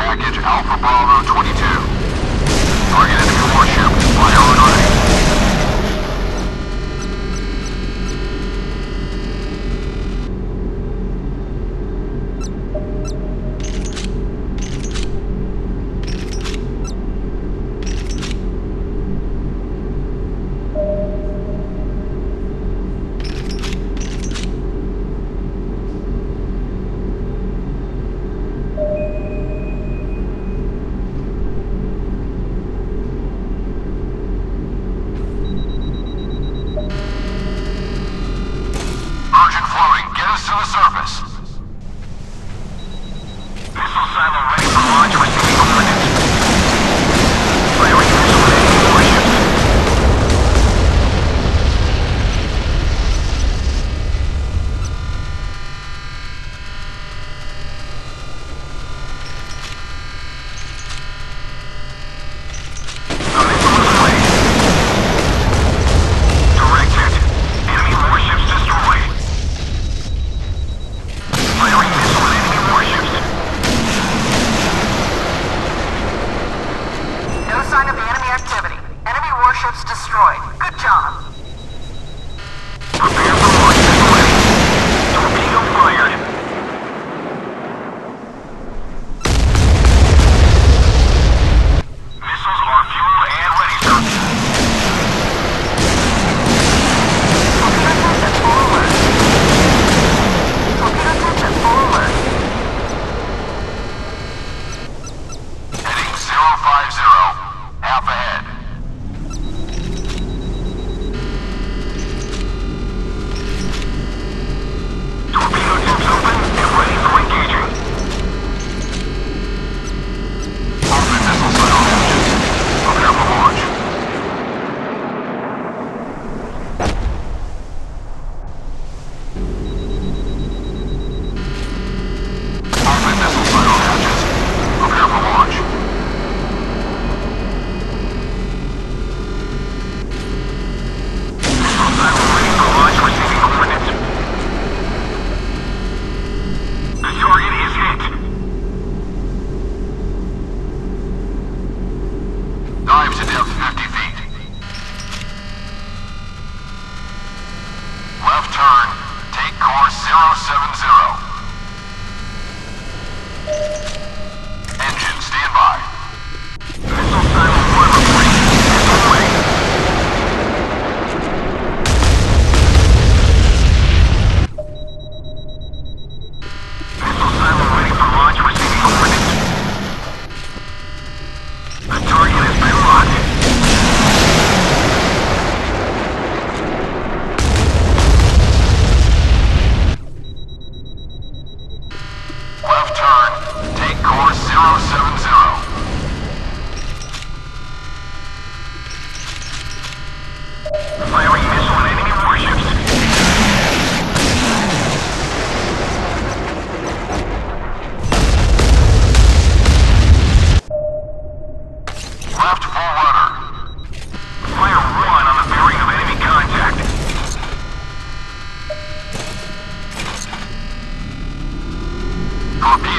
package Alpha Bravo 22. Target enemy warship. Fire on ready. Urgent flowing. Get us to the surface. Missile silo ready for launch. Receiving coordinates. Firing missile at enemy warships. A missile is away. Direct hit. Enemy warships destroyed. Firing missile at enemy warships. No sign of enemy activity. Enemy warships destroyed. Good job. Prepare for launch missile ready. Torpedo fired. Missiles are fueled and ready, sir. Torpedo test at full alert. Torpedo test at full alert. Heading 050. Half ahead. Torpedo tips open and ready for engaging. Open missile silo hatches. Prepare for launch. Open missile silo hatches. Prepare for launch. Missile silo ready for launch. Receiving coordinates. The target is hit. Dive to depth 50 feet. Left turn. Take course 070. Engine standby. Missile silo 1 reporting. Missile away. Missile silo ready for launch. Receiving coordinates. The target has been locked. Left turn. Take course 070. Firing missile at enemy warships. Left full rudder. Fire 1 on the bearing of enemy contact. Torpedo